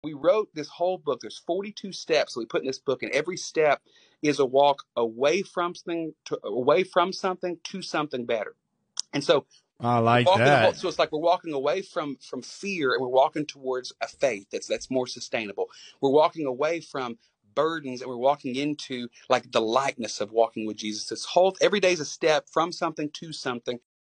we wrote this whole book. There's 42 steps that we put in this book, and every step is a walk away from something to something better. And so I we're like walking that. so it's like we're walking away from fear, and we're walking towards a faith that's more sustainable. We're walking away from burdens, and we're walking into like the lightness of walking with Jesus. Every day is a step from something to something,